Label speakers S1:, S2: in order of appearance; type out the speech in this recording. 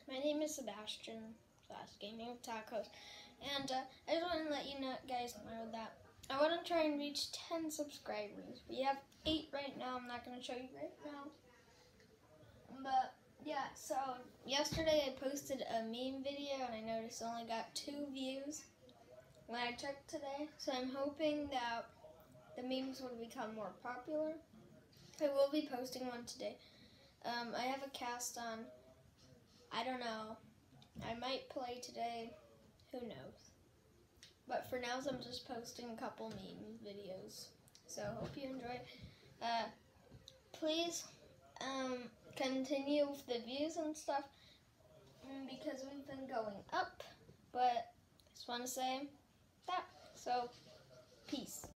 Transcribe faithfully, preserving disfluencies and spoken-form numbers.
S1: My name is Sebastian slash Gaming with Tacos, and uh, I just want to let you know, guys know that I want to try and reach ten subscribers. We have eight right now. I'm not going to show you right now, but yeah. So yesterday I posted a meme video, and I noticed it only got two views when I checked today. So I'm hoping that the memes will become more popular. I will be posting one today. Um, I have a cast on. I don't know. I might play today. Who knows? But for now, I'm just posting a couple meme videos. So hope you enjoy. Uh, please um, continue with the views and stuff because we've been going up. But I just want to say that. So peace.